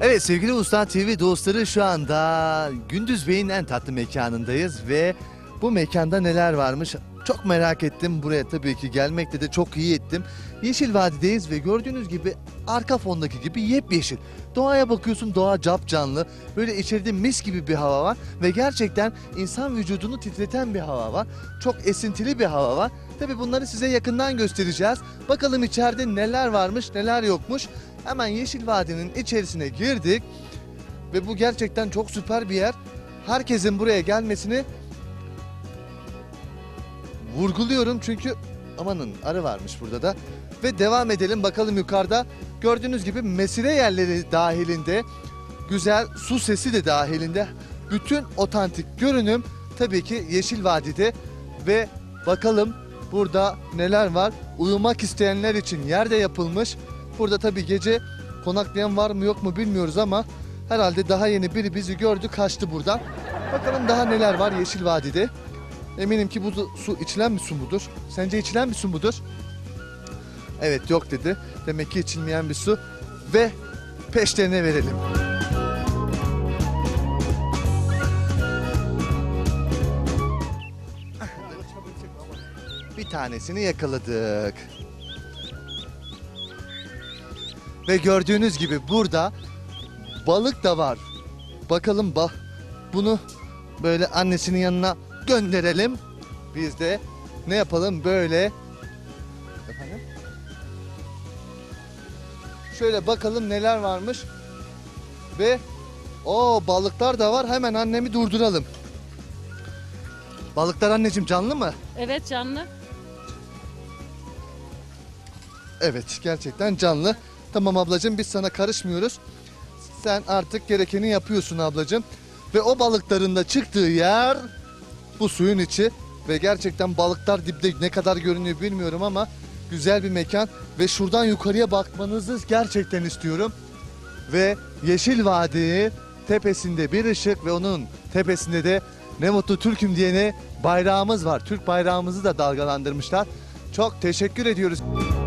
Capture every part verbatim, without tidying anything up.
Evet sevgili Usta T V dostları, şu anda Gündüz Bey'in en tatlı mekanındayız ve bu mekanda neler varmış çok merak ettim. Buraya tabii ki gelmekte de çok iyi ettim. Yeşil Vadi'deyiz ve gördüğünüz gibi arka fondaki gibi yepyeşil. Doğaya bakıyorsun, doğa capcanlı. Böyle içeride mis gibi bir hava var ve gerçekten insan vücudunu titreten bir hava var. Çok esintili bir hava var. Tabii bunları size yakından göstereceğiz. Bakalım içeride neler varmış, neler yokmuş. Hemen Yeşil Vadi'nin içerisine girdik ve bu gerçekten çok süper bir yer. Herkesin buraya gelmesini vurguluyorum çünkü amanın arı varmış burada da. Ve devam edelim bakalım yukarıda. Gördüğünüz gibi mesire yerleri dahilinde, güzel su sesi de dahilinde. Bütün otantik görünüm tabii ki Yeşil Vadi'de ve bakalım burada neler var. Uyumak isteyenler için yer de yapılmış. Burada tabii gece konaklayan var mı yok mu bilmiyoruz ama herhalde daha yeni biri bizi gördü, kaçtı buradan. Bakalım daha neler var Yeşil Vadi'de. Eminim ki bu su içilen bir su mudur? Sence içilen bir su mudur? Evet, yok dedi. Demek ki içilmeyen bir su ve peşlerine verelim. Bir tanesini yakaladık. Ve gördüğünüz gibi burada balık da var. Bakalım bah bunu böyle annesinin yanına gönderelim. Biz de ne yapalım böyle. Efendim? Şöyle bakalım neler varmış. Ve o balıklar da var. Hemen annemi durduralım. Balıklar anneciğim canlı mı? Evet, canlı. Evet, gerçekten canlı. Tamam ablacığım, biz sana karışmıyoruz. Sen artık gerekeni yapıyorsun ablacığım. Ve o balıkların da çıktığı yer bu suyun içi. Ve gerçekten balıklar dipte ne kadar görünüyor bilmiyorum ama güzel bir mekan. Ve şuradan yukarıya bakmanızı gerçekten istiyorum. Ve Yeşil Vadi tepesinde bir ışık ve onun tepesinde de ne mutlu Türk'üm diyene bayrağımız var. Türk bayrağımızı da dalgalandırmışlar. Çok teşekkür ediyoruz.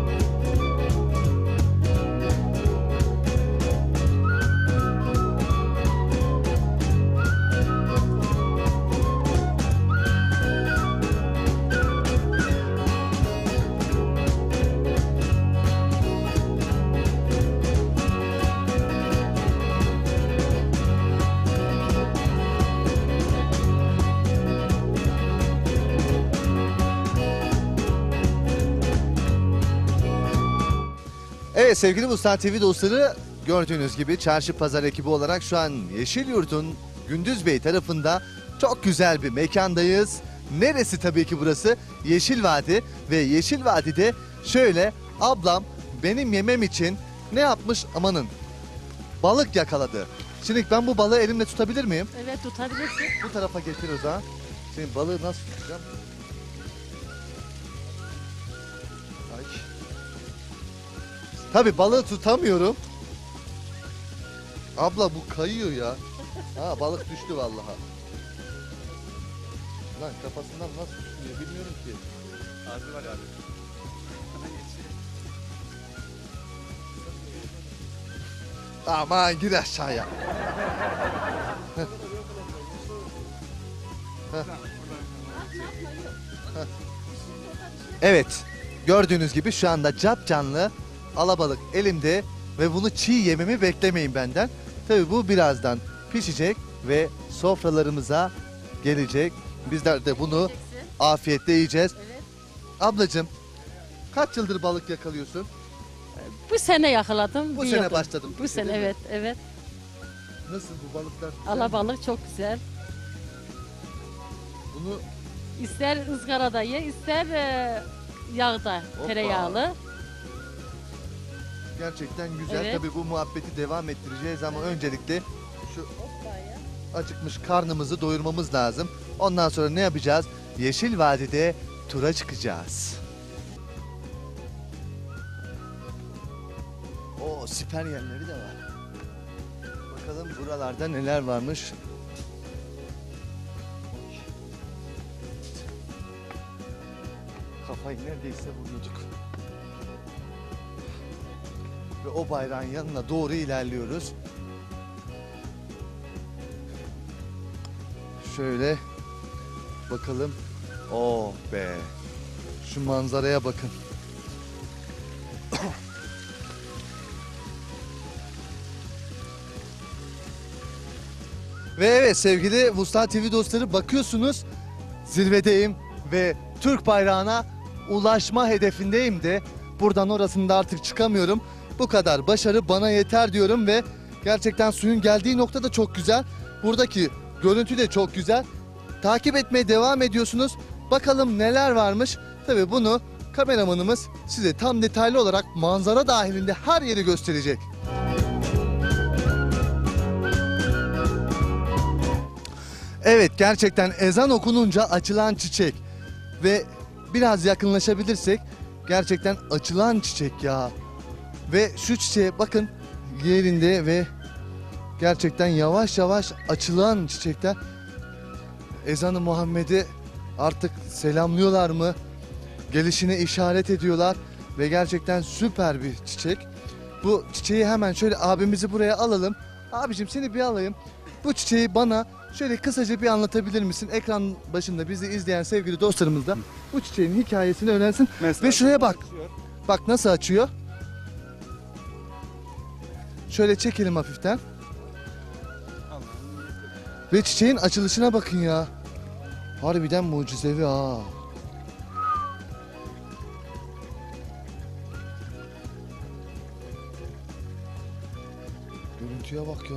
Evet sevgili Mustan T V dostları, gördüğünüz gibi çarşı pazar ekibi olarak şu an Yeşilyurt'un Gündüz Bey tarafında çok güzel bir mekandayız. Neresi tabii ki burası? Yeşil Vadi ve Yeşil Vadi'de şöyle ablam benim yemem için ne yapmış amanın? Balık yakaladı. Şimdi ben bu balığı elimle tutabilir miyim? Evet, tutabilirsin. Bu tarafa getir o zaman. Şimdi balığı nasıl tutacağım? Ay. Tabii balığı tutamıyorum. Abla bu kayıyor ya. Ha, balık düştü vallahi. Lan kafasından nasıl tutuyor bilmiyorum ki. Ağzı var abi. Hemen yetişelim. Aman gir aşağıya. Heh. Heh. Heh. Evet, gördüğünüz gibi şu anda cap canlı alabalık elimde ve bunu çiğ yememi beklemeyin benden. Tabii bu birazdan pişecek ve sofralarımıza gelecek. Bizler de bunu afiyetle yiyeceğiz. Evet. Ablacığım, kaç yıldır balık yakalıyorsun? Bu sene yakaladım. Bu yiyordum. sene başladım. Bu sene, Değil mi? evet, evet. Nasıl bu balıklar? güzel mi? Alabalık çok güzel. Bunu İster ızgarada ye, ister e, yağda, Hoppa. tereyağlı. gerçekten güzel. Evet. Tabii bu muhabbeti devam ettireceğiz ama öncelikle şu acıkmış karnımızı doyurmamız lazım. Ondan sonra ne yapacağız? Yeşil Vadi'de tura çıkacağız. O siper yerleri de var. Bakalım buralarda neler varmış. Kafayı neredeyse vuruyorduk. Ve o bayrağın yanına doğru ilerliyoruz. Şöyle bakalım. Oh be. Şu manzaraya bakın. Ve evet sevgili Vuslat T V dostları, bakıyorsunuz zirvedeyim ve Türk bayrağına ulaşma hedefindeyim de buradan orasında artık çıkamıyorum. Bu kadar başarı bana yeter diyorum ve gerçekten suyun geldiği nokta da çok güzel. Buradaki görüntü de çok güzel. Takip etmeye devam ediyorsunuz. Bakalım neler varmış. Tabii bunu kameramanımız size tam detaylı olarak manzara dahilinde her yeri gösterecek. Evet, gerçekten ezan okununca açılan çiçek ve biraz yakınlaşabilirsek gerçekten açılan çiçek ya. Ve şu çiçeğe bakın yerinde ve gerçekten yavaş yavaş açılan çiçekler. Ezan-ı Muhammed'i artık selamlıyorlar mı? Gelişine işaret ediyorlar ve gerçekten süper bir çiçek. Bu çiçeği hemen şöyle abimizi buraya alalım. Abicim seni bir alayım. Bu çiçeği bana şöyle kısaca bir anlatabilir misin? Ekran başında bizi izleyen sevgili dostlarımız da bu çiçeğin hikayesini öğrensin. Mesela Ve şuraya bak. açıyor. Bak nasıl açıyor. Şöyle çekelim hafiften. Allah'ın niyeti. Ve çiçeğin açılışına bakın ya. Harbiden mucizevi ha. Görüntüye bak ya.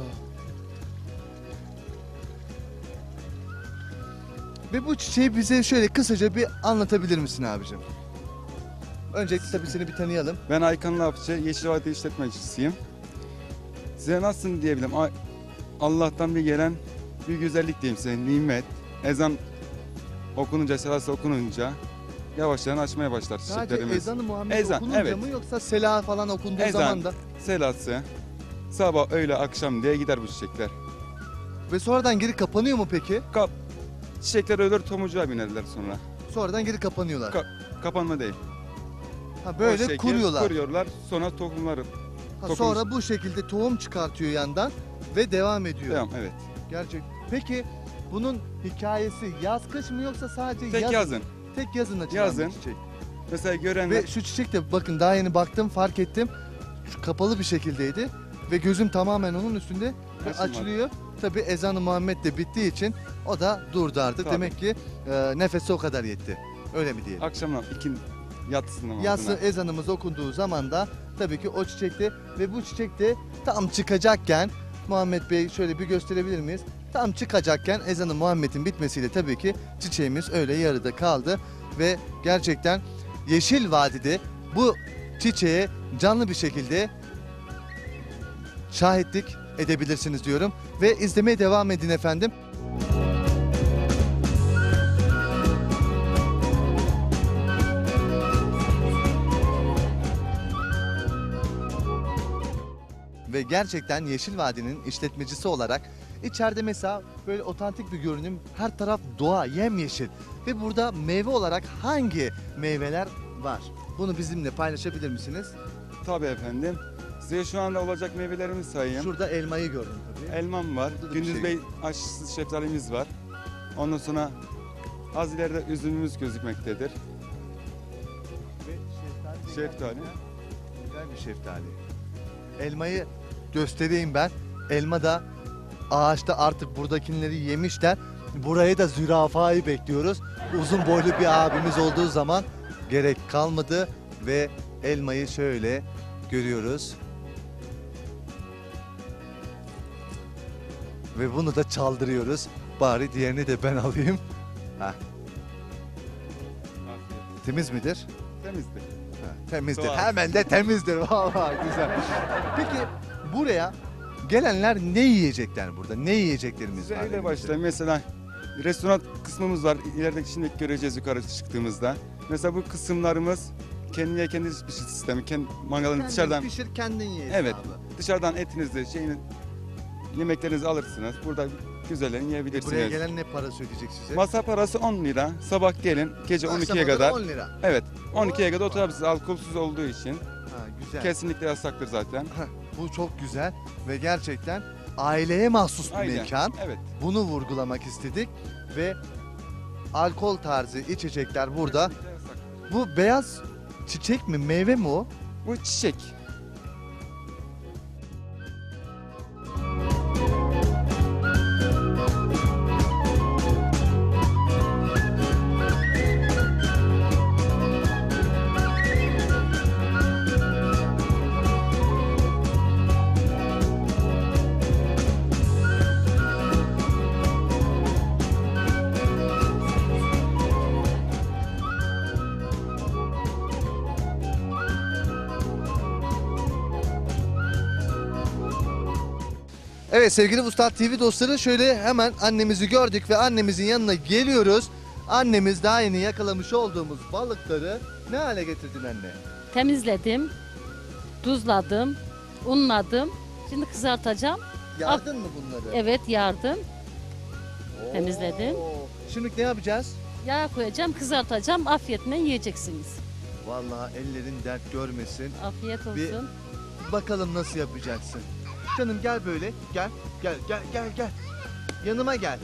Ve bu çiçeği bize şöyle kısaca bir anlatabilir misin abicim? Öncelikle tabii seni bir tanıyalım. Ben Aykan Lapçı, Yeşil Vadi işletmecisiyim. Size nasıl diyebilirim? A- Allah'tan bir gelen bir güzellik diyeyim size, nimet. Ezan okununca, selası okununca yavaştan açmaya başlar Sadece çiçeklerimiz. ezanı Muhammed Ezan, okununca evet. mı yoksa sela falan okunduğu Ezan. zaman da? Selası, sabah, öğle, akşam diye gider bu çiçekler. Ve sonradan geri kapanıyor mu peki? Kap, çiçekler ölür, tomurcuğa binerler sonra. Sonradan geri kapanıyorlar. Ka- Kapanma değil. Ha O böyle şekil kuruyorlar. Kuruyorlar, sonra tohumları. Ha, tohum- sonra bu şekilde tohum çıkartıyor yandan ve devam ediyor. Devam, evet. Gerçek. Peki bunun hikayesi yaz kış mı yoksa sadece Tek yaz- yazın. Tek yazın açılan Yazın. bir çiçek. Mesela görenler Ve şu çiçek de bakın daha yeni baktım fark ettim. Şu kapalı bir şekildeydi ve gözüm tamamen onun üstünde ve Açılmadı. açılıyor. Tabi ezan-ı Muhammed de bittiği için o da durdu artık. Tabii. Demek ki e, nefesi o kadar yetti. Öyle mi diyelim? akşamlar ikin yatsın namazına. Yatsı ezanımız okunduğu zaman da tabii ki o çiçekte ve bu çiçek de tam çıkacakken Muhammed Bey şöyle bir gösterebilir miyiz? Tam çıkacakken ezanı Muhammed'in bitmesiyle tabii ki çiçeğimiz öyle yarıda kaldı ve gerçekten Yeşil Vadide bu çiçeğe canlı bir şekilde şahitlik edebilirsiniz diyorum ve izlemeye devam edin efendim. Ve gerçekten Yeşil Vadi'nin işletmecisi olarak içeride mesela böyle otantik bir görünüm, her taraf doğa, yemyeşil ve burada meyve olarak hangi meyveler var? Bunu bizimle paylaşabilir misiniz? Tabii efendim. Size şu anda olacak meyvelerimizi sayayım. Şurada elmayı gördüm tabii. Elmam var. Burada da bir Gündüz şey Bey aşısız şeftalimiz var. Ondan sonra az ileride üzümümüz gözükmektedir. Ve şeftali. de Şeftali. gerçekten Güzel bir şeftali. Elmayı göstereyim ben. Elma da ağaçta artık buradakileri yemişler. Buraya da zürafayı bekliyoruz. Uzun boylu bir abimiz olduğu zaman gerek kalmadı ve elmayı şöyle görüyoruz. Ve bunu da çaldırıyoruz. Bari diğerini de ben alayım. Heh, temiz midir? Temizdir. Ha, temizdir. Doğal. Hemen de temizdir. Vallahi güzel. Peki buraya gelenler ne yiyecekler burada? Ne yiyeceklerimiz Size var? öyle elimizde? başlayayım. Mesela restoran kısmımız var. İleride şimdi göreceğiz yukarı çıktığımızda. Mesela bu kısımlarımız kendine kendi pişir sistemi. Kendi mangalını Kendin dışarıdan pişir kendin ye. Evet. hesabı. dışarıdan etinizi, şeyini yemeklerinizi alırsınız. Burada güzellerini yiyebilirsiniz. Buraya gelen ne parası ödeyecek size? Masa parası on lira. Sabah gelin gece on ikiye Akşama da kadar. on lira. Evet. on ikiye kadar oturabilirsiniz. Alkolsüz olduğu için. Ha, güzel. Kesinlikle yasaktır zaten. Bu çok güzel ve gerçekten aileye mahsus bir Aynen. mekan. Evet. Bunu vurgulamak istedik ve alkol tarzı içecekler burada. Kesinlikle yasak. Bu beyaz çiçek mi, meyve mi o? Bu çiçek. Evet sevgili Vuslat T V dostları, şöyle hemen annemizi gördük ve annemizin yanına geliyoruz. Annemiz daha yeni yakalamış olduğumuz balıkları ne hale getirdin anne? Temizledim, tuzladım, unladım. Şimdi kızartacağım. Yardın mı bunları? Evet, yardım. Oo. temizledim. Şimdi ne yapacağız? Yağ koyacağım, kızartacağım. Afiyetle yiyeceksiniz. Vallahi ellerin dert görmesin. Afiyet Bir- olsun. Bakalım nasıl yapacaksın. Canım gel böyle. Gel. Gel gel gel gel. Yanıma gel.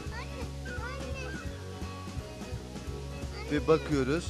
Ve bakıyoruz.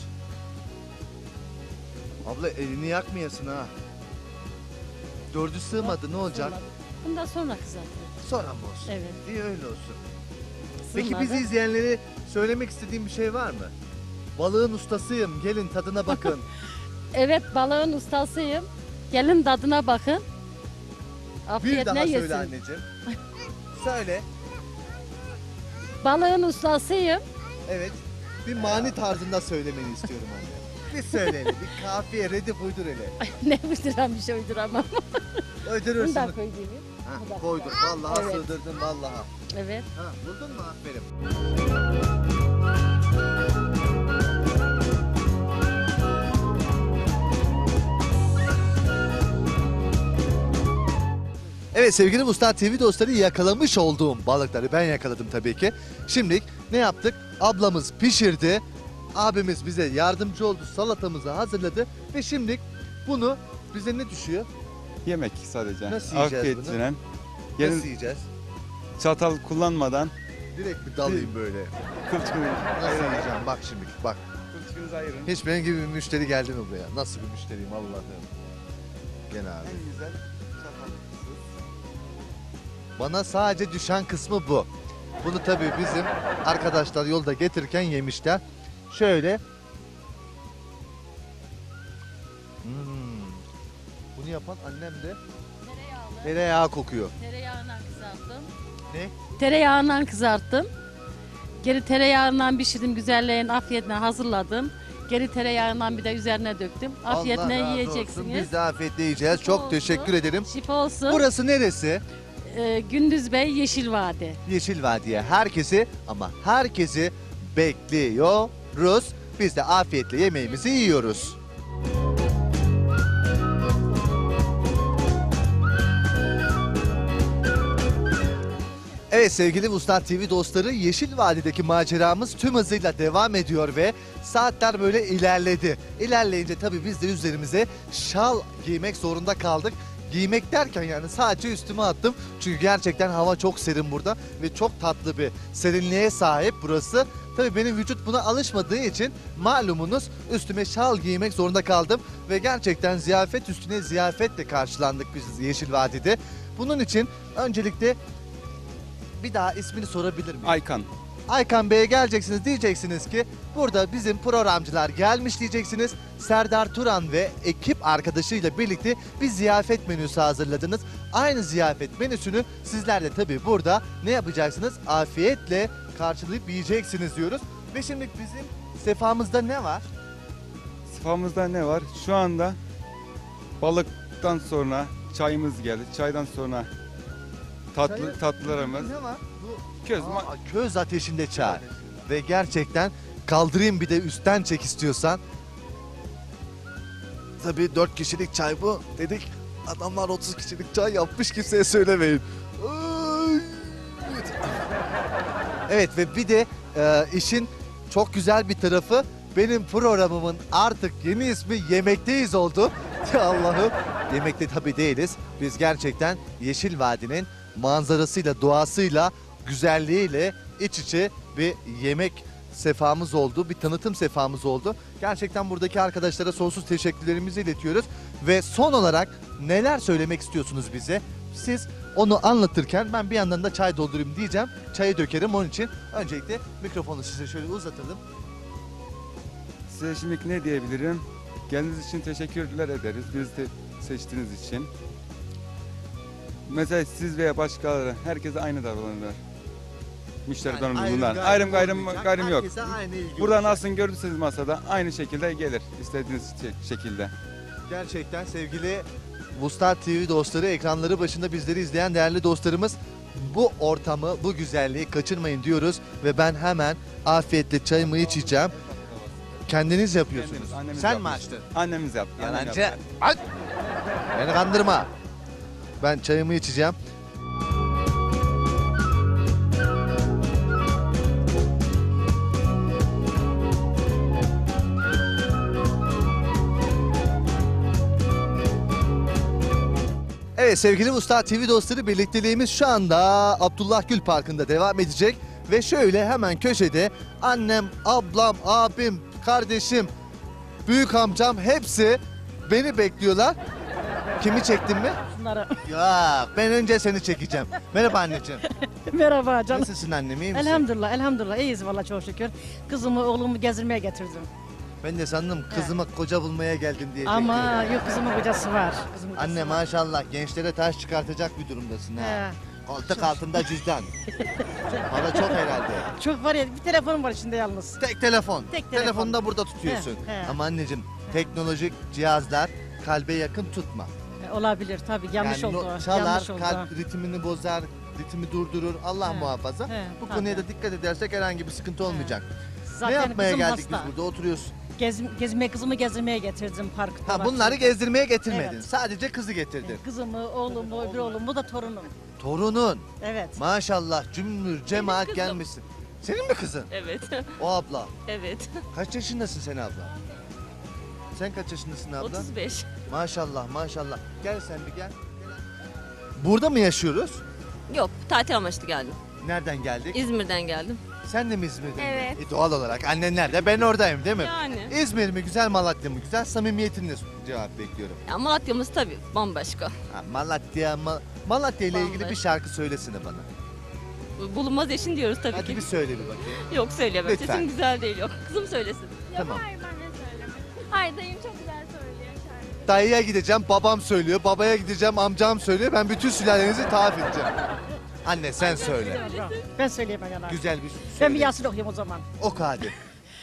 Abla elini yakmayasın ha. Dördü sığmadı, ne olacak? Sonra- Bundan sonra kızartacağım. Sonra mı olsun? Evet. İyi öyle olsun. Peki Sığmadı. bizi izleyenlere söylemek istediğin bir şey var mı? Balığın ustasıyım, gelin tadına bakın. Evet, balığın ustasıyım. Gelin tadına bakın. Bir Afiyetle daha yesin. söyle anneciğim. Söyle. Balığın ustasıyım. Evet. Bir mani tarzında söylemeni istiyorum anne. Bir söyle hele, bir kafiye redif uydur hele. Ne uyduram bir şey uyduramam. Bunu Uydurursun. da koy diyeyim. Ha, Bu da- koydum. Vallahi Evet. sığdırdın vallahi. Evet. Ha, buldun mu? Aferin. Evet sevgili Vuslat T V dostları, yakalamış olduğum balıkları ben yakaladım tabii ki. Şimdi ne yaptık? Ablamız pişirdi. Abimiz bize yardımcı oldu. Salatamızı hazırladı. Ve şimdi bunu bize ne düşüyor? Yemek sadece. Nasıl yiyeceğiz bunu? Afiyetle. Nasıl Gelin yiyeceğiz? çatal kullanmadan Direkt bir dalayım böyle. kılçığını Nasıl yiyeceğim? Bak şimdi bak. kılçığınızı ayırın. Hiç benim gibi bir müşteri geldi mi buraya? Nasıl bir müşteriyim Allah'ım. Gel abi. En güzel çatalsız. Bana sadece düşen kısmı bu. Bunu tabii bizim arkadaşlar yolda getirirken yemişler. Şöyle. Hmm. Bunu yapan annem de Tereyağlı. tereyağı kokuyor. Tereyağından kızarttım. Ne? Tereyağından kızarttım. Geri tereyağından pişirdim, güzelleğin afiyetle hazırladım. Geri tereyağından bir de üzerine döktüm. Afiyetle Allah razı yiyeceksiniz. olsun. Biz de afiyetle yiyeceğiz. Şifa Çok olsun. teşekkür ederim. Şifa olsun. Burası neresi? Ee, Gündüz Bey Yeşil Vadi. Yeşil Vadi'ye herkesi ama herkesi bekliyoruz. Biz de afiyetle yemeğimizi yiyoruz. Evet sevgili Vuslat T V dostları, Yeşil Vadi'deki maceramız tüm hızıyla devam ediyor ve saatler böyle ilerledi. İlerleyince tabii biz de üzerimize şal giymek zorunda kaldık. Giymek derken yani sadece üstüme attım. Çünkü gerçekten hava çok serin burada ve çok tatlı bir serinliğe sahip burası. Tabii benim vücut buna alışmadığı için malumunuz üstüme şal giymek zorunda kaldım. Ve gerçekten ziyafet üstüne ziyafetle karşılandık biz Yeşil Vadi'de. Bunun için öncelikle bir daha ismini sorabilir miyim? Aykan. Aykan Bey'e geleceksiniz, diyeceksiniz ki burada bizim programcılar gelmiş diyeceksiniz. Serdar Turan ve ekip arkadaşıyla birlikte bir ziyafet menüsü hazırladınız. Aynı ziyafet menüsünü sizler de tabii burada ne yapacaksınız? Afiyetle karşılayıp yiyeceksiniz diyoruz. Ve şimdi bizim sefamızda ne var? Sıfamızda ne var? Şu anda balıktan sonra çayımız geldi. Çaydan sonra tatlı Çayı- tatlılarımız. Ne var? Bu Köz. Aa, köz ateşinde çay. Ve gerçekten kaldırayım bir de üstten çek istiyorsan. Tabii dört kişilik çay bu dedik. Adamlar otuz kişilik çay yapmış, kimseye söylemeyin. Ay! Evet ve bir de e, işin çok güzel bir tarafı, benim programımın artık yeni ismi Yemekteyiz oldu. Ya Allah'ım, yemekte tabii değiliz. Biz gerçekten Yeşil Vadi'nin manzarasıyla, doğasıyla, güzelliğiyle iç içe bir yemek sefamız oldu, bir tanıtım sefamız oldu. Gerçekten buradaki arkadaşlara sonsuz teşekkürlerimizi iletiyoruz. Ve son olarak neler söylemek istiyorsunuz bize? Siz onu anlatırken ben bir yandan da çay doldurayım diyeceğim. Çayı dökerim onun için. Öncelikle mikrofonu size şöyle uzatalım. Size şimdi ne diyebilirim? Geldiğiniz için teşekkürler ederiz. Bizi de seçtiğiniz için. Mesela siz veya başkaları herkese aynı davranırlar. Müşteri Yani davranışından. Ayrım gayrım olmayacak, gayrım yok. herkese aynı ilgi Burada olacak. nasıl görürseniz masada aynı şekilde gelir. İstediğiniz şe- şekilde. Gerçekten sevgili Vuslat T V dostları, ekranları başında bizleri izleyen değerli dostlarımız, bu ortamı, bu güzelliği kaçırmayın diyoruz ve ben hemen afiyetle çayımı içeceğim. Kendiniz yapıyorsunuz. Kendimiz, annemiz Sen mi yapmış. açtın? Annemiz yaptı. annem Yalancı. yaptı. Aç! Beni kandırma. Ben çayımı içeceğim. Evet sevgili Vuslat T V dostları, birlikteliğimiz şu anda Abdullah Gül Parkı'nda devam edecek. Ve şöyle hemen köşede annem, ablam, abim, kardeşim, büyük amcam hepsi beni bekliyorlar. Kimi çektin mi? Bunları. Ya ben önce seni çekeceğim. Merhaba anneciğim. Merhaba canım. Nasılsın annem, iyi misin? Elhamdülillah, elhamdülillah. İyiyiz valla çok şükür. Kızımı, oğlumu gezdirmeye getirdim. Ben de sandım kızıma koca bulmaya geldim diyecektim. Ama yok, kızımın kocası var. Kızımın kocası Anne var. maşallah gençlere taş çıkartacak bir durumdasın ha. He. Koltuk altında cüzdan. Para çok herhalde. Çok var ya, bir telefonum var içinde yalnız. Tek telefon. Tek telefon. Telefonu da burada tutuyorsun. He, he. Ama anneciğim teknolojik cihazlar kalbe yakın tutma. E, Olabilir tabii, yanlış yani oldu. no- çalar, yanlış oldu. kalp ritmini bozar, ritmi durdurur. Allah He, muhafaza. he, Bu tabii. konuya da dikkat edersek herhangi bir sıkıntı olmayacak. Zaten Ne yapmaya kızım geldik hasta. biz burada? Oturuyoruz. Gez, gezme, kızımı gezdirmeye getirdim parkta. Ha bunları gezdirmeye getirmedin. Evet. Sadece kızı getirdin. Kızımı, oğlumu, öbür oğlumu, bu da torunum. Torunun. Evet. Maşallah cümbür cemaat kızım. gelmişsin. Senin mi kızın? Evet. O abla. Evet. Kaç yaşındasın sen abla? Sen kaç yaşındasın abla? otuz beş. Maşallah maşallah. Gel sen bir gel. Burada mı yaşıyoruz? Yok, tatil amaçlı geldim. Nereden geldik? İzmir'den geldim. Sen de mi İzmir'den? Evet. E, doğal olarak. Annen nerede? Ben oradayım değil mi? Yani. İzmir mi güzel, Malatya mı güzel? Samimiyetinle cevap bekliyorum. Ya Malatya'mız tabii bambaşka. Ha, Malatya, Ma- Malatya ile ilgili bir Bambaşka. şarkı söylesene bana. Bulunmaz eşin diyoruz tabii Hadi ki. bir söyle bir bakayım. Yok söyleyemem. Lütfen. Sesim güzel değil, yok. Kızım söylesin. Tamam. Hayır ben de söylemem. Hayır dayım çok güzel söylüyor şarkı. Dayıya gideceğim, babam söylüyor. Babaya gideceğim, amcam söylüyor. Ben bütün sülalenizi tarif edeceğim. Anne sen söyle. Ben söyleyemem yani. Güzel bir söyle. Ben bir Yasin okuyayım o zaman. Oku hadi.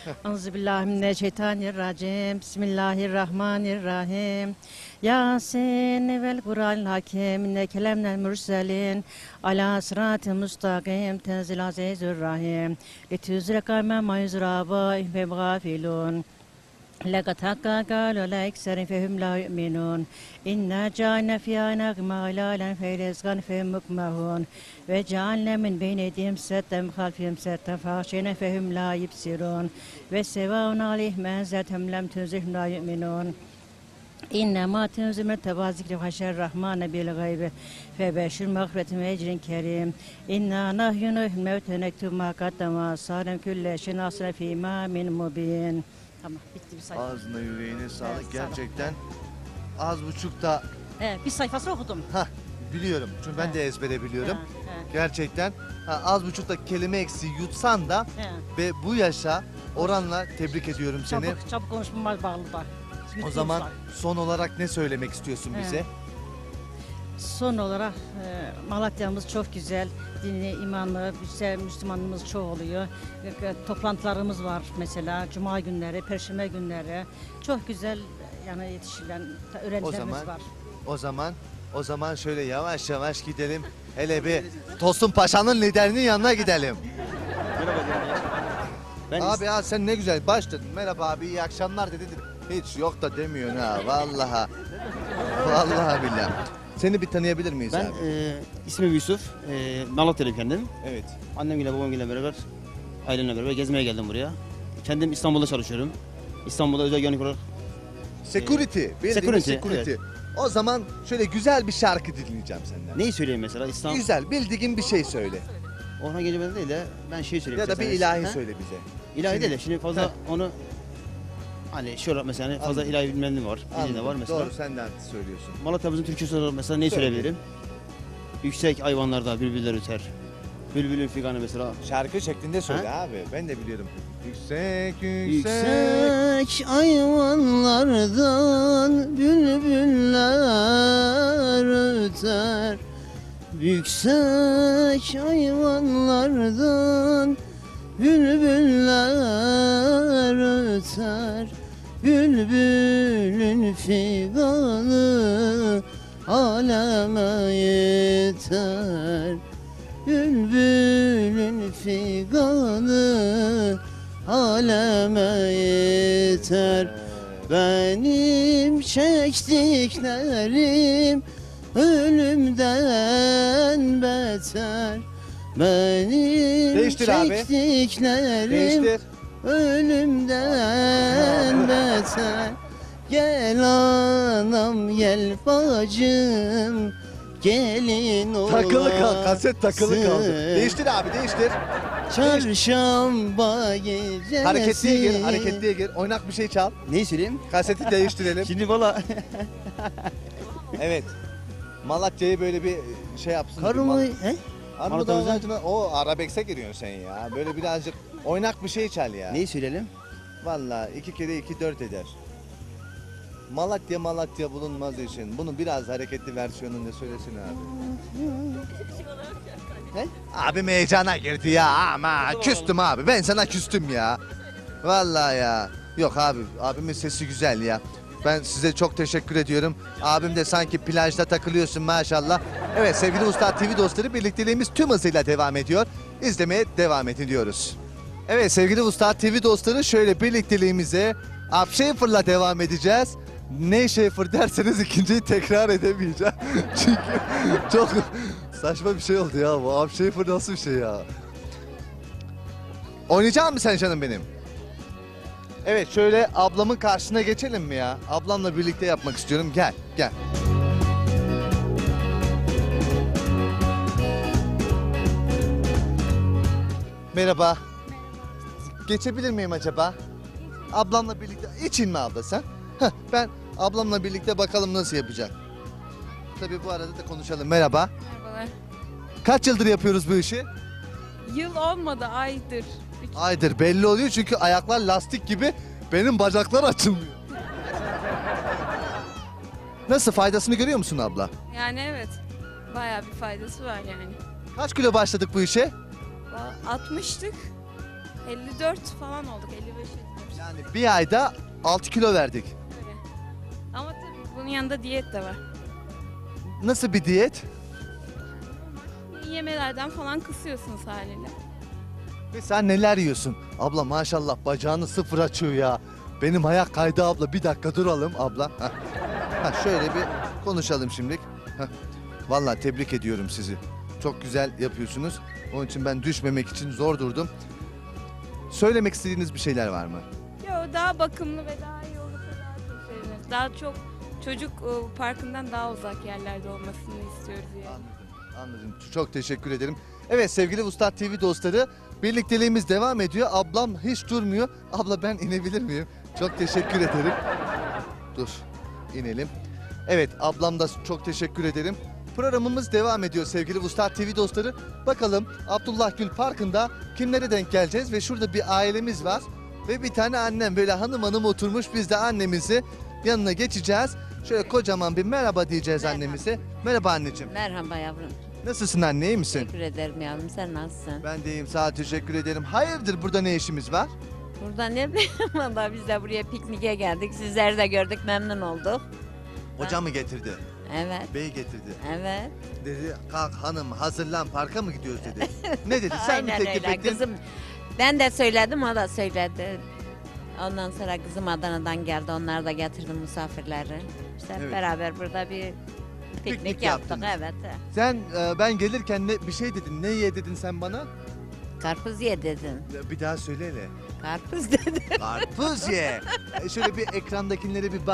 Euzubillahimineşşeytanirracim. Bismillahirrahmanirrahim. Yasin vel Kur'an hakim ne kelemnel mürselin ala sıratı mustakim tenzil azizur rahim litüzre kavmen mayuzraba ve gafilun لقد حقق على أكثر فهم لا يؤمنون إنا جعلنا في أعناقهم أغلالا فرزقا فهم مكمهون وجعلنا من بين أيديهم سدا من خلفهم سدا فغشينا فهم لا يبصرون وسواء عليهم أنذرتهم لم تنذرهم لا يؤمنون إنما تنذر من اتبع ذكر وخشى الرحمن بالغيب فبشر مغفرة وأجر كريم إنا نحن نحيي الموتى ونكتب ما قدموا وآثارهم كل شيء نحصره في إمام مبين. Tamam, bitti bir sayfa. Ağzına yüreğine sağlık. Evet, sağ ol. Gerçekten az buçuk da Evet, bir sayfasını okudum. ha biliyorum. Çünkü ben de ezbere biliyorum. He, he, Gerçekten ha, az buçuk da kelime eksiği yutsan da he. ve bu yaşa oranla tebrik ediyorum seni. Çabuk, çabuk konuşmama bağlı da. O Yuttum zaman bak. son olarak ne söylemek istiyorsun He. bize? Son olarak e, Malatya'mız çok güzel. Dini, imanlı, güzel Müslümanımız çok oluyor. E, Toplantılarımız var mesela. Cuma günleri, Perşembe günleri. Çok güzel yani yetişilen ta- öğrencilerimiz zaman- var. O zaman o zaman şöyle yavaş yavaş gidelim. Hele bir Tosun Paşa'nın liderinin yanına gidelim. Ben Abi ya sen ne güzel başladın. Merhaba abi iyi akşamlar dedi. Hiç yok da demiyorsun ha vallahi. Vallahi billahi. Seni bir tanıyabilir miyiz ben abi? e, ismim Yusuf. E, Malatya'lıyım kendim. Evet. Annemle babamla beraber ailemle beraber gezmeye geldim buraya. Kendim İstanbul'da çalışıyorum. İstanbul'da özel güvenlik olarak Security. Bildiğiniz Security, security. evet. O zaman şöyle güzel bir şarkı dinleyeceğim senden. Neyi söyleyeyim mesela? İslam Güzel, bildiğin bir şey söyle. Orhan Gencebay değil de ben şey söyleyeyim. Ya da bir mesela. ilahi Ha? söyle bize. İlahi Senin- değil de şimdi fazla Heh. onu hani şöyle mesela hani fazla Anladım. ilahi bilmem ne var. Bildiğin de var Anladım, mesela. Doğru, senden söylüyorsun. Malatya'mızın türküsü olarak mesela neyi Söyle. söyleyebilirim? Yüksek ayvanlarda bülbüller öter. Bülbülün figanı mesela. Şarkı şeklinde söyle abi. Ben de biliyorum. Yüksek, yüksek. Yüksek ayvanlardan bülbüller öter. Yüksek ayvanlardan bülbüller öter. Bülbülün figanı aleme yeter. Bülbülün figanı aleme yeter. Benim çektiklerim ölümden beter. Benim Değiştir abi. çektiklerim Değiştir. ölümden beter. Gel anam gel bacım gelin Takılı kal, kaset takılı kaldı. olasın. Değiştir abi, değiştir. Çarşamba gecesi. Hareketliye gir, hareketliye gir. Oynak bir şey çal. Neyi söyleyeyim? Kaseti değiştirelim. Şimdi valla Evet. Malatya'yı böyle bir şey yapsın. karımı Bir he? Mal- Malatya Armudağ'ın özel- altına- o arabekse giriyorsun sen ya. Böyle birazcık oynak bir şey çal ya. Neyi söyleyelim? Vallahi iki kere iki dört eder. Malatya Malatya bulunmaz için. Bunu biraz hareketli versiyonunda söylesin abi. Ne? Abim heyecana girdi ya ama küstüm abi. Ben sana küstüm ya. Vallahi ya. Yok abi, abimin sesi güzel ya. Ben size çok teşekkür ediyorum. Abim de sanki plajda takılıyorsun maşallah. Evet sevgili Ustad T V dostları, birlikteliğimiz tüm hızıyla devam ediyor. İzlemeye devam ediyoruz. Evet sevgili Ustad T V dostları, şöyle birlikteliğimize Ab Schaefer'la devam edeceğiz. Ne Schaefer derseniz ikinciyi tekrar edemeyeceğim. Çünkü çok saçma bir şey oldu ya bu. Ab Schaefer nasıl bir şey ya? Oynayacak mısın sen canım benim? Evet şöyle ablamın karşısına geçelim mi ya? Ablamla birlikte yapmak istiyorum. Gel, gel. Merhaba. Geçebilir miyim acaba? Ablamla birlikte. İçin mi abla sen? Heh, ben ablamla birlikte bakalım nasıl yapacak. Tabii bu arada da konuşalım. Merhaba. Merhabalar. Kaç yıldır yapıyoruz bu işi? Yıl olmadı, aydır. Üç- Aydır belli oluyor çünkü ayaklar lastik gibi, benim bacaklar açılmıyor. Nasıl, faydasını görüyor musun abla? Yani evet, bayağı bir faydası var yani. Kaç kilo başladık bu işe? Va- altmıştık, elli dört falan olduk, elli beşe gidiyoruz. Yani bir ayda altı kilo verdik. Öyle. Ama tabii bunun yanında diyet de var. Nasıl bir diyet? Yemelerden falan kısıyorsunuz haliyle. Ve sen neler yiyorsun? Abla maşallah bacağını sıfır açıyor ya. Benim ayak kaydı abla, bir dakika duralım abla. Heh. Heh, şöyle bir konuşalım şimdilik. Heh. Vallahi tebrik ediyorum sizi. Çok güzel yapıyorsunuz. Onun için ben düşmemek için zor durdum. Söylemek istediğiniz bir şeyler var mı? Yo, daha bakımlı ve daha iyi olursa daha çok seviniriz. Daha çok çocuk e, parkından daha uzak yerlerde olmasını istiyoruz yani. Anladım, anladım. Çok teşekkür ederim. Evet sevgili Ustad T V dostları, birlikteliğimiz devam ediyor. Ablam hiç durmuyor. Abla ben inebilir miyim? Çok teşekkür ederim. Dur, inelim. Evet ablam da çok teşekkür ederim. Programımız devam ediyor sevgili Ustad T V dostları. Bakalım Abdullah Gül Parkı'nda kimlere denk geleceğiz ve şurada bir ailemiz var. Ve bir tane annem böyle hanım hanım oturmuş, biz de annemizi yanına geçeceğiz. Şöyle kocaman bir merhaba diyeceğiz Merhaba. annemize. Merhaba anneciğim. Merhaba yavrum. Nasılsın anne, iyi misin? Teşekkür ederim yavrum. Sen nasılsın? Ben de iyiyim, sağ ol, teşekkür ederim. Hayırdır, burada ne işimiz var? Burada ne bileyim valla biz de buraya pikniğe geldik. Sizleri de gördük, memnun olduk. Hoca mı getirdi? Evet, Bey getirdi. evet. Dedi kalk hanım hazırlan, parka mı gidiyoruz dedi. Ne dedi, sen mi Aynen teklif öyle. ettin? Kızım, ben de söyledim, o da söyledi. Ondan sonra kızım Adana'dan geldi. Onlar da getirdi misafirleri. İşte hep Evet. beraber burada bir piknik, Piknik yaptık. yaptınız. Evet. Sen e, ben gelirken ne, bir şey dedin. Ne ye dedin sen bana? Karpuz ye dedim. Ya, bir daha söyle hele. Karpuz dedim. Karpuz ye. E, şöyle bir ekrandakilere bir bak.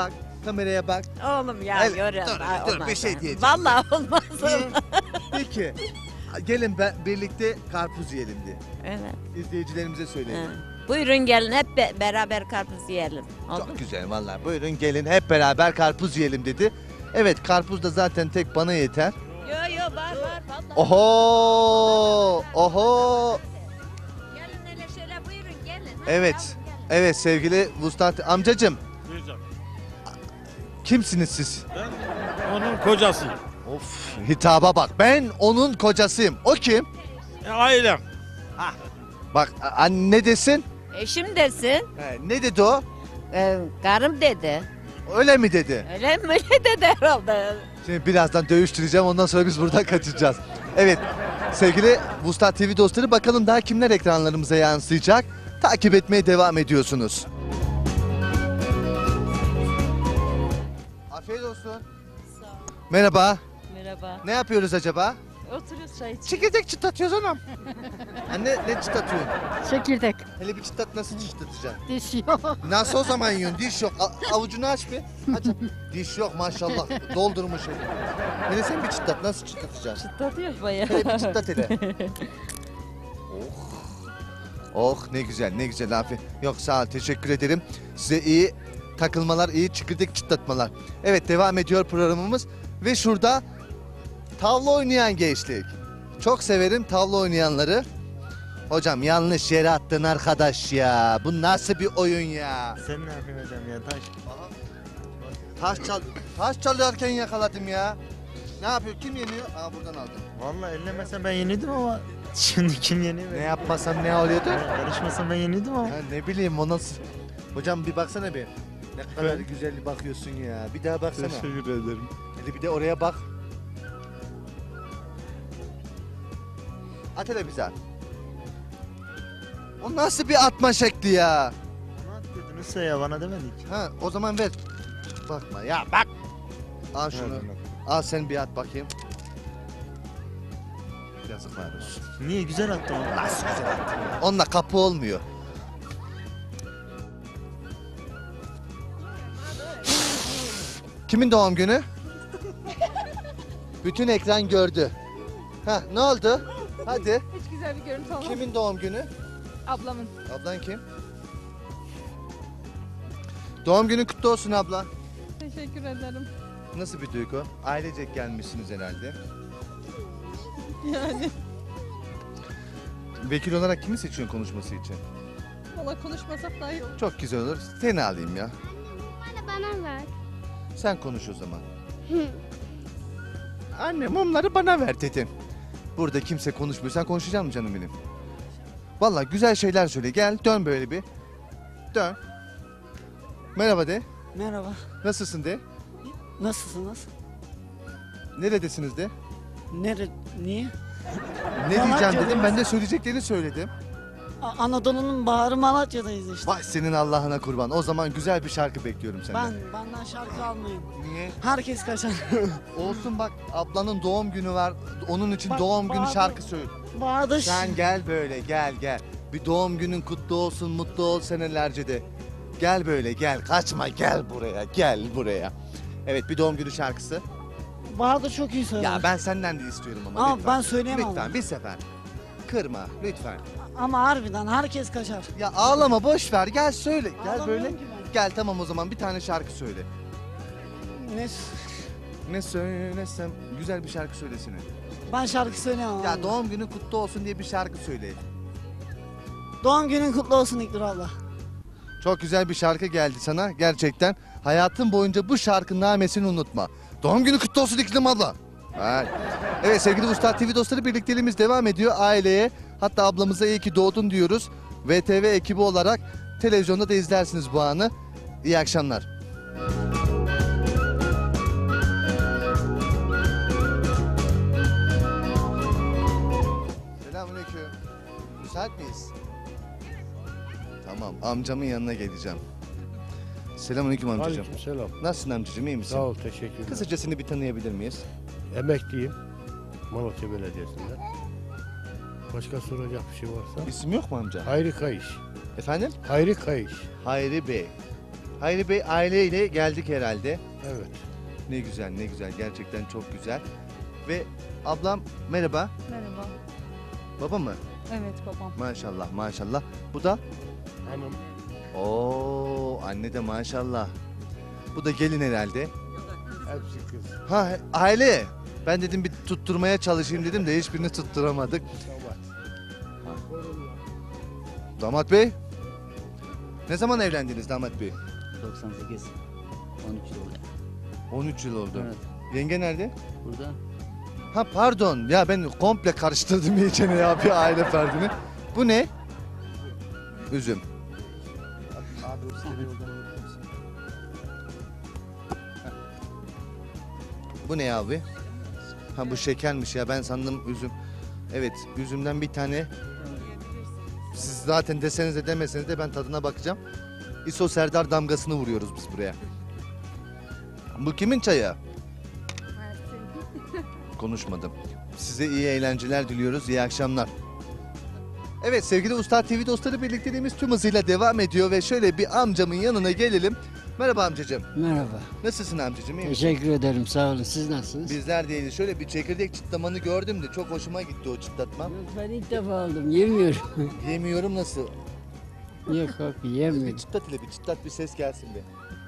Kameraya bak. Oğlum ya Evet, yorum. dur, Aa, dur, olmaz bir şey ha. diyeceğim. Vallahi olmaz. Peki. Gelin ben, birlikte karpuz yiyelim diye. Evet. İzleyicilerimize söyleyelim. Ha. Buyurun gelin hep be- beraber karpuz yiyelim. Oldu mu? Çok güzel vallahi. Buyurun gelin hep beraber karpuz yiyelim dedi. Evet karpuz da zaten tek bana yeter. Yo yo var var vallahi. Oho! Oho! Gelin hele şöyle buyurun gelin. Hadi Evet. yavrum, gelin. Evet sevgili Vuslat amcacım. Buyurun. Kimsiniz siz? Onun kocası. Of hitaba bak. Ben onun kocasıyım. O kim? E, ailem. Bak a- ne desin? Eşim desin. He, ne dedi o? Ee, karım dedi. Öyle mi dedi? Öyle mi öyle dedi herhalde. Şimdi birazdan dövüştüreceğim ondan sonra biz buradan kaçacağız. Evet sevgili Vuslat T V dostları bakalım daha kimler ekranlarımıza yansıyacak. Takip etmeye devam ediyorsunuz. Afiyet olsun. Merhaba. Merhaba. Ne yapıyoruz acaba? Oturuyoruz çay için. Çekirdek çıtlatıyoruz anam. Anne ne çıtlatıyorsun? Çekirdek. Hele bir çıtlat nasıl çıtlatacaksın? Diş yok. Nasıl o zaman yiyorsun? Diş yok. A- avucunu aç bir. Aç. Diş yok maşallah. Doldurmuş hele. Hele sen bir çıtlat. Nasıl çıtlatacaksın? Çıtlatıyor bayağı. Hele bir çıtlat hele. Oh. Oh ne güzel ne güzel afiyet. Yok sağ ol teşekkür ederim. Size iyi takılmalar, iyi çekirdek çıtlatmalar. Evet devam ediyor programımız. Ve şurada tavla oynayan gençlik. Çok severim tavla oynayanları. Hocam yanlış yere attın arkadaş ya. Bu nasıl bir oyun ya? Sen ne yapıyorsun hocam ya taş? Taş çal taş çalarken yakaladım ya. Ne yapıyor? Kim yeniyor? Aa buradan aldım. Vallahi ellemesen ben yeniydim ama şimdi kim yeniyor? Ne yapmasam ne oluyordu? Ya, karışmasam ben yeniydim ama. Ya ne bileyim o nasıl? Hocam bir baksana bir. Ne kadar güzel bakıyorsun ya. Bir daha baksana. Teşekkür ederim. Hadi bir de oraya bak. At hele bize. O nasıl bir atma şekli ya? Bana at dedin ya bana demedik. Ha o zaman ver. Bakma ya bak. Al şunu. Al sen bir at bakayım. Yazıklar olsun. Niye güzel attın onu? Nasıl güzel attın ya? Onunla kapı olmuyor. Kimin doğum günü? Bütün ekran gördü. Ha ne oldu? Hadi. Hiç güzel bir görüntü olmaz. Kimin doğum günü? Ablamın. Ablan kim? Doğum günün kutlu olsun abla. Teşekkür ederim. Nasıl bir duygu? Ailecek gelmişsiniz herhalde. Yani Vekil olarak kimi seçiyorsun konuşması için? valla konuşmasak daha iyi olur. Çok güzel olur. Seni alayım ya. Bana ver. Sen konuş o zaman. Anne mumları bana ver dedim. Burada kimse konuşmuyor. Sen konuşacak mısın canım benim? Vallahi güzel şeyler söyle. Gel dön böyle bir. Dön. Merhaba de. Merhaba. Nasılsın de. Nasılsınız? Neredesiniz de. Nere, niye? Ne Malatya'dayız. diyeceğim dedim. Ben de söyleyeceklerini söyledim. A- Anadolu'nun baharı Malatya'dayız işte. Vay senin Allah'ına kurban. O zaman güzel bir şarkı bekliyorum senden. Ben benden şarkı almayın. Niye? Herkes kaçar. Olsun bak ablanın doğum günü var. Onun için Bak, doğum günü Bahadır- şarkı söyle. Bahadır. Sen gel böyle gel gel. Bir doğum günün kutlu olsun mutlu ol senelerce de. Gel böyle gel kaçma gel buraya gel buraya. Evet bir doğum günü şarkısı. Bahadır çok iyi söyler. Ya ben senden de istiyorum ama, Ama lütfen. ben söyleyemem Lütfen ama. bir sefer. Kırma lütfen. Ama harbiden herkes kaçar. Ya ağlama boş ver gel söyle. Gel Ağlamıyorum böyle. ki ben. Gel tamam o zaman bir tane şarkı söyle. Ne? Ne söylesem güzel bir şarkı söylesene. Ben şarkı söyleyemem. Ya abi. doğum günün kutlu olsun diye bir şarkı söyle. Doğum günün kutlu olsun İknur abla. Çok güzel bir şarkı geldi sana gerçekten. Hayatın boyunca bu şarkının namesini unutma. Doğum günü kutlu olsun İklim abla. Evet. Evet sevgili Vuslat T V dostları birlikteliğimiz devam ediyor. Aileye hatta ablamıza iyi ki doğdun diyoruz. V T V ekibi olarak televizyonda da izlersiniz bu anı. İyi akşamlar. Selamünaleyküm. Müsait miyiz? Tamam amcamın yanına geleceğim. Selamünaleyküm amcacığım. Aleykümselam. Nasılsın amcacığım iyi misin? Sağ ol, teşekkürler. Kısaca seni bir tanıyabilir miyiz? Emekliyim. Malatya Belediyesi'nde. Başka soracak bir şey varsa. İsim yok mu amca? Hayri Kayış. Efendim? Hayri Kayış. Hayri Bey. Hayri Bey aileyle geldik herhalde. Evet. Ne güzel, ne güzel. Gerçekten çok güzel. Ve ablam merhaba. Merhaba. Baba mı? Evet babam. Maşallah, maşallah. Bu da? Hanım. Oo, anne de maşallah. Bu da gelin herhalde. Hepsi kız. Ha, aile. Ben dedim bir tutturmaya çalışayım dedim de hiçbirini tutturamadık. Damat Bey. Ne zaman evlendiniz damat bey? doksan sekiz. on üç yıl oldu. on üç yıl oldu. Evet. Yenge nerede? Burada. Ha pardon. Ya ben komple karıştırdım iyicene ya bir aile ferdini. Bu ne? Üzüm. Abi Bu ne abi? Ha bu şekermiş ya ben sandım üzüm. Evet üzümden bir tane. Siz zaten deseniz de demeseniz de ben tadına bakacağım. İso Serdar damgasını vuruyoruz biz buraya. Bu kimin çayı? Konuşmadım. Size iyi eğlenceler diliyoruz. İyi akşamlar. Evet sevgili Usta T V dostları birlikteliğimiz tüm hızıyla devam ediyor ve şöyle bir amcamın yanına gelelim. Merhaba amcacığım. Merhaba. Nasılsın amcacığım? İyi misin? Teşekkür ederim. Sağ olun. Siz nasılsınız? Bizler de iyiyiz. Şöyle bir çekirdek çıtlamanı gördüm de çok hoşuma gitti o çıtlatma. Ben ilk defa aldım. Yemiyorum. Yemiyorum nasıl? Yok yok Bir yemiyorum. çıtlat ile bir çıtlat bir ses gelsin be.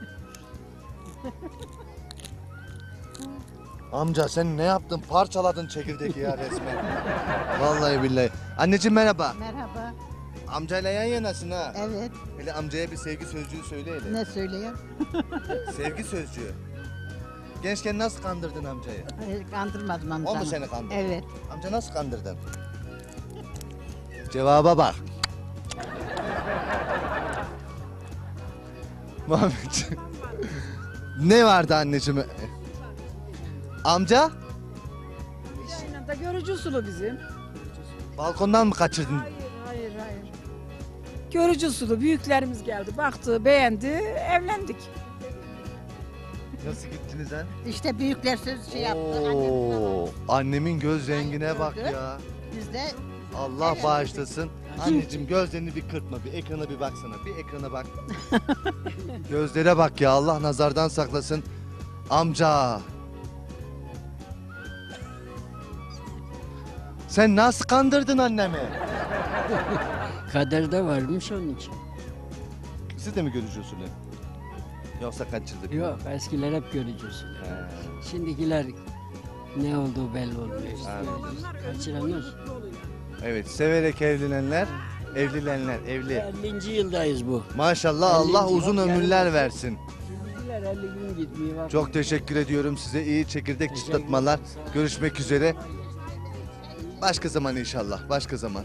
Amca sen ne yaptın? Parçaladın çekirdeği ya resmen. Vallahi billahi. Anneciğim merhaba. Merhaba. Amcayla yan yanasın ha. Evet. Hele amcaya bir sevgi sözcüğü söyle hele. Ne söyleyeyim? Sevgi sözcüğü. Gençken nasıl kandırdın amcayı? Hayır, kandırmadım amcanı. O mu seni kandırdı? Evet. Amca nasıl kandırdın? Cevaba bak. Muhammedciğim. Ne vardı anneciğim? Amca? Yayınında görücü usulü bizim. Balkondan mı kaçırdın? Hayır, hayır, hayır. Görücü usulü büyüklerimiz geldi, baktı, beğendi, evlendik. Nasıl gittiniz ha? İşte büyükler söz şey yaptı. Oo, annemin göz rengine bak gördü. ya. Biz de Allah bağışlasın. Anneciğim gözlerini bir kırpma, bir ekrana bir baksana. Bir ekrana bak. Gözlere bak ya, Allah nazardan saklasın. Amca. Sen nasıl kandırdın annemi? Kaderde varmış onun için. Siz de mi görücü usulü? Yoksa kaçırdık mı? Yok eskiler hep görücüsün. He. Şimdikiler ne olduğu belli olmuyor işte. Evet. Kaçıranlar. Evet, severek evlenenler, evlilenler, evli. ellinci yıldayız bu. Maşallah Allah ellinci uzun bak, ömürler yani- versin. Şimdikiler elli gün gitmiyor. bak. Çok teşekkür ediyorum size. İyi çekirdek Teşekkür çıtlatmalar. ederim, sağ olun. Görüşmek üzere. Başka zaman inşallah. Başka zaman.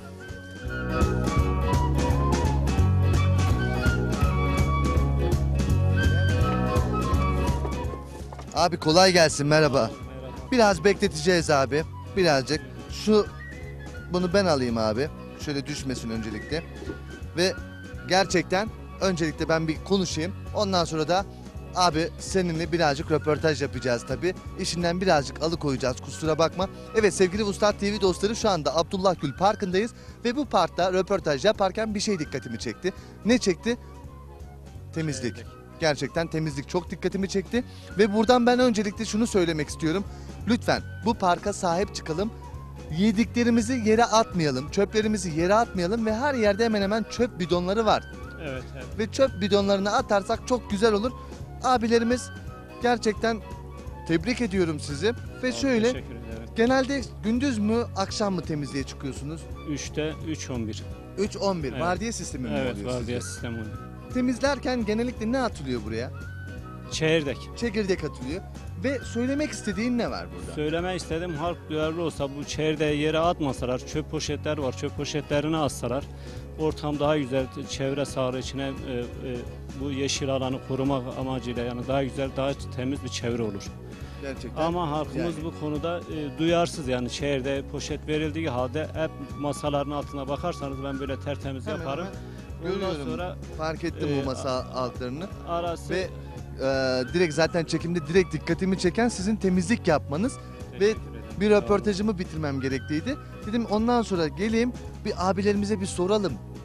Abi kolay gelsin. Merhaba. Biraz bekleteceğiz abi. Birazcık. Şu bunu ben alayım abi. Şöyle düşmesin öncelikle. Ve gerçekten öncelikle ben bir konuşayım. Ondan sonra da abi seninle birazcık röportaj yapacağız tabii. İşinden birazcık alıkoyacağız kusura bakma. Evet sevgili Vuslat T V dostları şu anda Abdullah Gül Parkı'ndayız. Ve bu parkta röportaj yaparken bir şey dikkatimi çekti. Ne çekti? Temizlik. Gerçekten temizlik çok dikkatimi çekti. Ve buradan ben öncelikle şunu söylemek istiyorum. Lütfen bu parka sahip çıkalım. Yediklerimizi yere atmayalım. Çöplerimizi yere atmayalım. Ve her yerde hemen hemen çöp bidonları var. Evet, evet. Ve çöp bidonlarını atarsak çok güzel olur. Abilerimiz gerçekten tebrik ediyorum sizi. Ve şöyle Teşekkür ederim. genelde gündüz mü akşam mı temizliğe çıkıyorsunuz? üçte üç on bir. üç on bir Evet. vardiya sistemi mi Evet, oluyor vardiya sizce? sistemi oluyor. Temizlerken genellikle ne atılıyor buraya? Çekirdek. Çekirdek atılıyor. Ve söylemek istediğin ne var burada? Söyleme istedim halk duyarlı olsa bu çekirdeği yere atmasalar, çöp poşetler var, çöp poşetlerini atsalar ortam daha güzel, çevre sağlığı içine e, e, bu yeşil alanı korumak amacıyla yani daha güzel, daha temiz bir çevre olur. Gerçekten. Ama halkımız yani. bu konuda e, duyarsız yani çekirdeğe poşet verildiği halde hep masaların altına bakarsanız ben böyle tertemiz Hemen yaparım. hemen Ondan görüyorum. sonra Fark ettim e, bu masa altlarını. arası Ve e, direkt zaten çekimde direkt dikkatimi çeken sizin temizlik yapmanız. Ve bir röportajımı bitirmem gerekliydi. Dedim ondan sonra geleyim bir abilerimize bir soralım.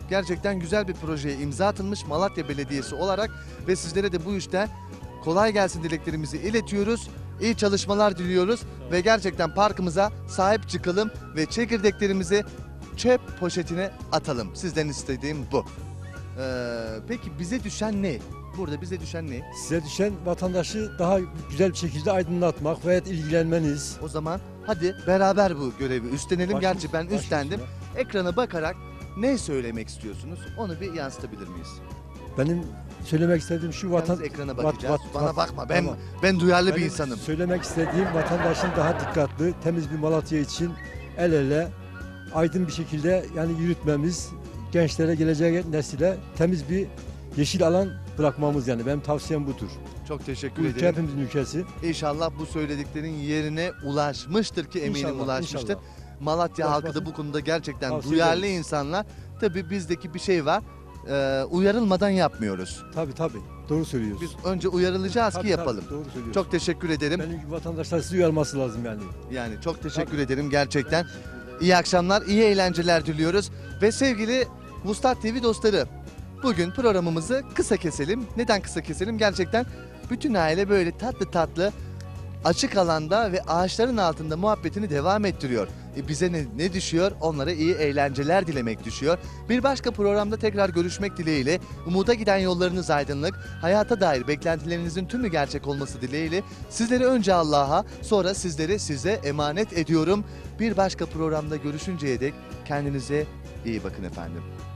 Gerçekten güzel bir projeye imza atılmış Malatya Belediyesi olarak ve sizlere de bu işten kolay gelsin dileklerimizi iletiyoruz. İyi çalışmalar diliyoruz ve gerçekten parkımıza sahip çıkalım ve çekirdeklerimizi çöp poşetine atalım. Sizden istediğim bu. Ee, peki bize düşen ne? Burada bize düşen ne? Size düşen vatandaşı daha güzel bir şekilde aydınlatmak veya ilgilenmeniz. O zaman hadi beraber bu görevi üstlenelim. Başım- Gerçi ben başım üstlendim. üstüne. Ekrana bakarak ne söylemek istiyorsunuz? Onu bir yansıtabilir miyiz? Benim söylemek istediğim şu vatan... Yalnız ekrana bakacağız. vat- Bana vat- bakma. Ben Tamam. ben duyarlı bir Benim insanım. Söylemek istediğim vatandaşın daha dikkatli, temiz bir Malatya için el ele, aydın bir şekilde yani yürütmemiz, gençlere, gelecek nesile temiz bir yeşil alan bırakmamız yani. Benim tavsiyem budur. Çok teşekkür Bu ülke ederim. hepimizin ülkesi. İnşallah bu söylediklerin yerine ulaşmıştır ki eminim İnşallah, ulaşmıştır. inşallah. Malatya halkı da Ulaşmasın. bu konuda gerçekten Tavsiye duyarlı ederiz. insanlar. Tabii bizdeki bir şey var. Ee, uyarılmadan yapmıyoruz. Tabii tabii. Doğru söylüyorsun. Biz önce uyarılacağız Tabii, ki tabii, yapalım. doğru söylüyorsun. Çok teşekkür ederim. Benim gibi vatandaşlar sizi uyarması lazım yani. Yani çok teşekkür Tabii. ederim gerçekten. İyi akşamlar, iyi eğlenceler diliyoruz. Ve sevgili Vuslat T V dostları, bugün programımızı kısa keselim. Neden kısa keselim? Gerçekten bütün aile böyle tatlı tatlı açık alanda ve ağaçların altında muhabbetini devam ettiriyor. E bize ne, ne düşüyor? Onlara iyi eğlenceler dilemek düşüyor. Bir başka programda tekrar görüşmek dileğiyle, umuda giden yollarınız aydınlık, hayata dair beklentilerinizin tümü gerçek olması dileğiyle sizleri önce Allah'a, sonra sizleri size emanet ediyorum. Bir başka programda görüşünceye dek kendinize iyi bakın efendim.